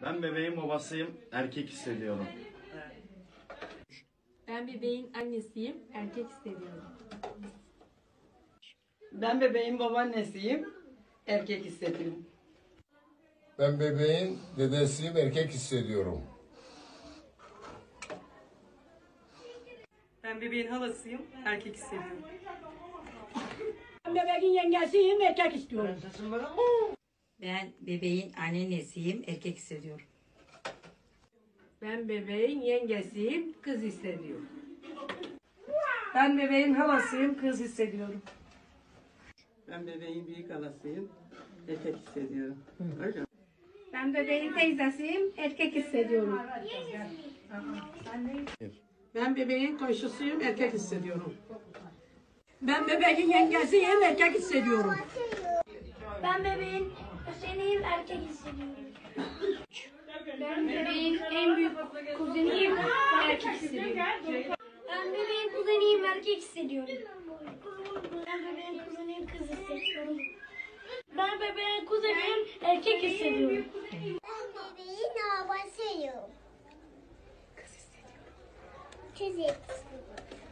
Ben bebeğin babasıyım, erkek hissediyorum. Ben bebeğin annesiyim, erkek hissediyorum. Ben bebeğin babaannesiyim, erkek hissediyorum. Ben bebeğin dedesiyim, erkek hissediyorum. Ben bebeğin halasıyım, erkek hissediyorum. Ben bebeğin yengesiyim, erkek istiyorum. Ben bebeğin anneannesiyim, erkek hissediyorum. Ben bebeğin yengesiyim, kız hissediyorum. Ben bebeğin halasıyım, kız hissediyorum. Ben bebeğin büyük halasıyım, erkek hissediyorum. Öyle mi? Ben bebeğin teyzesiyim, erkek hissediyorum. Ben bebeğin komşusuyum, erkek hissediyorum. Ben bebeğin yengesiyim, erkek hissediyorum. Ben bebeğin kuzeniyim, erkek hissediyorum. Ben bebeğin en büyük kuzeniyim, erkek hissediyorum. Ben bebeğin kuzeniyim, erkek hissediyorum. Ben bebeğin kuzeniyim, kız hissediyorum. Ben bebeğin kuzeniyim, erkek hissediyorum. Ben bebeğin abasıyım. Kız hissediyorum. Kız hissediyorum.